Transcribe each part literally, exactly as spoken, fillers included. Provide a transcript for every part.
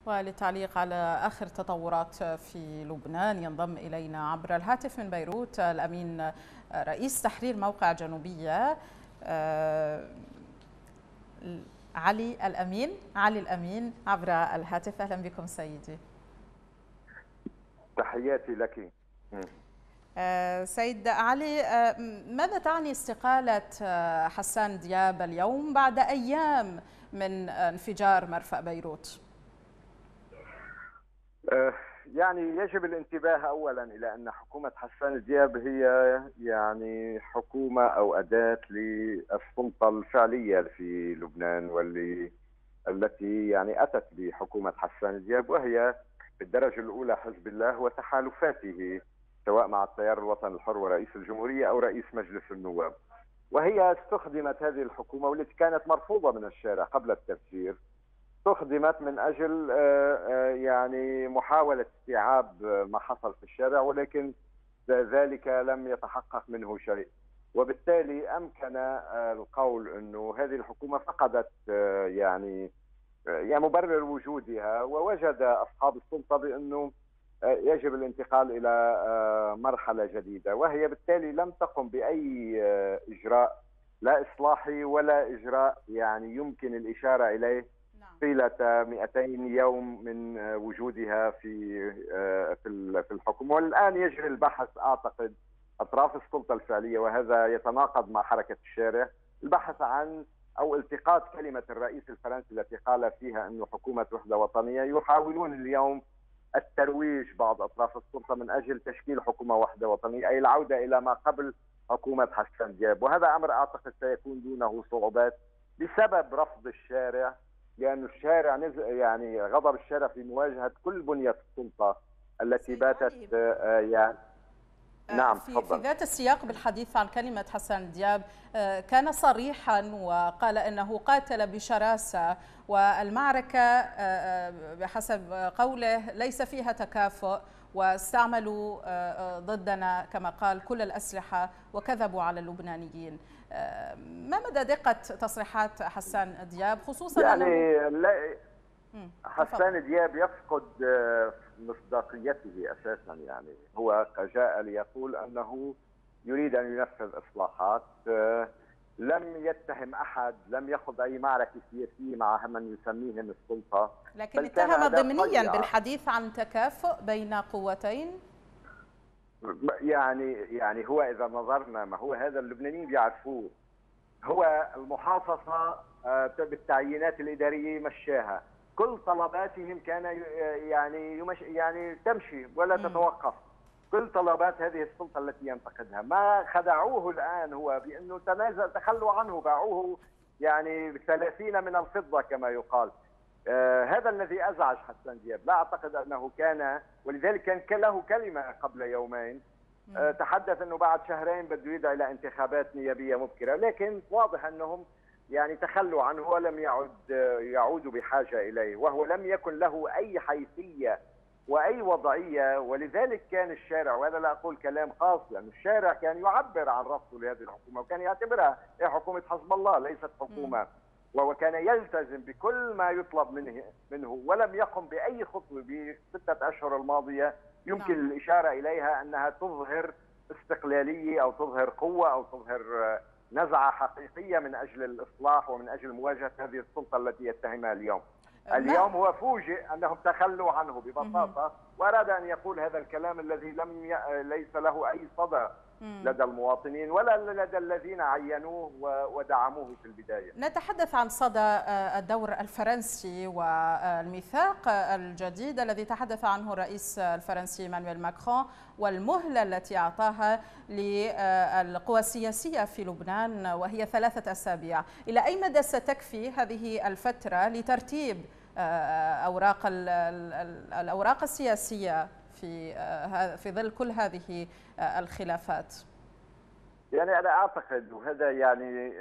وللتعليق على آخر تطورات في لبنان ينضم إلينا عبر الهاتف من بيروت الأمين رئيس تحرير موقع جنوبية علي الأمين علي الأمين عبر الهاتف. أهلا بكم سيدي. تحياتي لك. سيد علي، ماذا تعني استقالة حسان دياب اليوم بعد أيام من انفجار مرفأ بيروت؟ يعني يجب الانتباه أولا إلى أن حكومة حسان دياب هي يعني حكومة أو أداة للسلطة الفعلية في لبنان، واللي التي يعني أتت بحكومة حسان دياب، وهي بالدرجة الأولى حزب الله وتحالفاته سواء مع التيار الوطني الحر ورئيس الجمهورية أو رئيس مجلس النواب. وهي استخدمت هذه الحكومة والتي كانت مرفوضة من الشارع قبل التفجير، استخدمت من أجل يعني محاولة استيعاب ما حصل في الشارع، ولكن ذلك لم يتحقق منه شيء. وبالتالي أمكن القول أنه هذه الحكومة فقدت يعني يعني مبرر وجودها، ووجد أصحاب السلطة بأنه يجب الانتقال إلى مرحلة جديدة، وهي بالتالي لم تقم بأي إجراء لا إصلاحي ولا إجراء يعني يمكن الإشارة إليه طيلة مئتين يوم من وجودها في في الحكم. والآن يجري البحث أعتقد أطراف السلطة الفعلية، وهذا يتناقض مع حركة الشارع، البحث عن أو التقاط كلمة الرئيس الفرنسي التي قال فيها أنه حكومة وحدة وطنية. يحاولون اليوم الترويج بعض أطراف السلطة من أجل تشكيل حكومة وحدة وطنية، أي العودة إلى ما قبل حكومة حسان دياب، وهذا أمر أعتقد سيكون دونه صعوبات بسبب رفض الشارع، لأن الشارع نزل يعني غضب الشارع في مواجهة كل بنية السلطة التي باتت يعني نعم في, في ذات السياق بالحديث عن كلمة حسان دياب كان صريحا وقال أنه قاتل بشراسة، والمعركة بحسب قوله ليس فيها تكافؤ، واستعملوا ضدنا كما قال كل الأسلحة وكذبوا على اللبنانيين. ما مدى دقة تصريحات حسان دياب، خصوصا يعني لا حسان دياب يفقد مصداقيته اساسا؟ يعني هو جاء ليقول انه يريد ان ينفذ اصلاحات، لم يتهم احد، لم يخوض اي معركه سياسيه مع من يسميهم السلطه، لكن اتهم ضمنيا بالحديث عن تكافؤ بين قوتين. يعني يعني هو اذا نظرنا، ما هو هذا اللبنانيين بيعرفوه، هو المحافظه بالتعيينات الاداريه مشاها، كل طلباتهم كان يعني يمش يعني تمشي ولا تتوقف، كل طلبات هذه السلطه التي ينتقدها. ما خدعوه الان هو بانه تنازل، تخلوا عنه، باعوه يعني بثلاثين من الفضه كما يقال. آه هذا الذي ازعج حسان دياب. لا اعتقد انه كان، ولذلك كان له كلمه قبل يومين آه تحدث انه بعد شهرين بده يدعي الى انتخابات نيابيه مبكره، لكن واضح انهم يعني تخلوا عنه ولم يعد يعودوا بحاجه اليه، وهو لم يكن له اي حيثيه واي وضعيه. ولذلك كان الشارع، وهذا لا اقول كلام خاص، لان يعني الشارع كان يعبر عن رفضه لهذه الحكومه، وكان يعتبرها هي حكومه حزب الله ليست حكومه، وهو كان يلتزم بكل ما يطلب منه منه ولم يقم باي خطوه بسته اشهر الماضيه يمكن نعم. الاشاره اليها انها تظهر استقلاليه او تظهر قوه او تظهر نزعه حقيقيه من اجل الاصلاح ومن اجل مواجهه هذه السلطه التي يتهمها اليوم. اليوم هو فوجئ انهم تخلوا عنه ببساطه، واراد ان يقول هذا الكلام الذي لم ي... ليس له اي صدى لدى المواطنين ولا لدى الذين عينوه ودعموه في البدايه. نتحدث عن صدى الدور الفرنسي والميثاق الجديد الذي تحدث عنه الرئيس الفرنسي مانويل ماكرون، والمهله التي اعطاها للقوى السياسيه في لبنان وهي ثلاثه اسابيع. الى اي مدى ستكفي هذه الفتره لترتيب اوراق الاوراق السياسيه في في ظل كل هذه الخلافات؟ يعني أنا أعتقد، وهذا يعني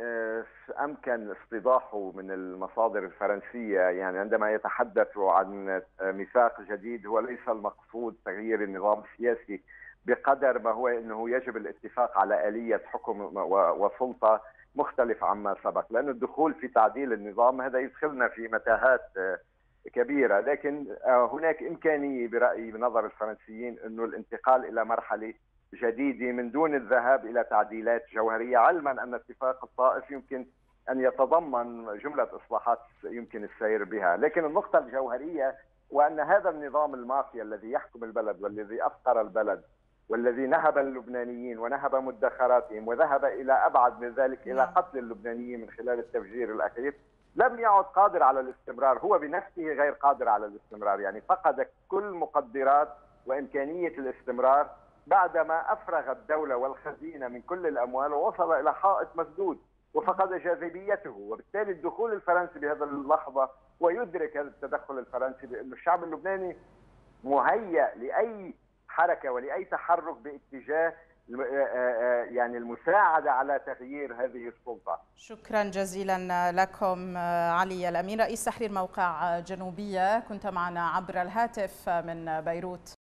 أمكن استيضاحه من المصادر الفرنسية، يعني عندما يتحدثوا عن ميثاق جديد هو ليس المقصود تغيير النظام السياسي بقدر ما هو أنه يجب الاتفاق على آلية حكم وسلطة مختلفة عما سبق، لأن الدخول في تعديل النظام هذا يدخلنا في متاهات كبيرة، لكن هناك إمكانية برأيي بنظر الفرنسيين أنه الانتقال إلى مرحلة جديدة من دون الذهاب إلى تعديلات جوهرية، علما أن اتفاق الطائف يمكن أن يتضمن جملة إصلاحات يمكن السير بها. لكن النقطة الجوهرية وأن هذا النظام المافيا الذي يحكم البلد والذي أفقر البلد والذي نهب اللبنانيين ونهب مدخراتهم وذهب إلى أبعد من ذلك إلى قتل اللبنانيين من خلال التفجير الأخير، لم يعد قادر على الاستمرار، هو بنفسه غير قادر على الاستمرار، يعني فقد كل مقدرات وإمكانية الاستمرار بعدما أفرغ الدولة والخزينة من كل الأموال ووصل إلى حائط مسدود وفقد جاذبيته. وبالتالي الدخول الفرنسي بهذه اللحظة ويدرك هذا التدخل الفرنسي بأن الشعب اللبناني مهيأ لأي حركة ولأي تحرك باتجاه يعني المساعدة على تغيير هذه السلطة. شكرا جزيلا لكم علي الأمين، رئيس تحرير موقع جنوبية، كنت معنا عبر الهاتف من بيروت.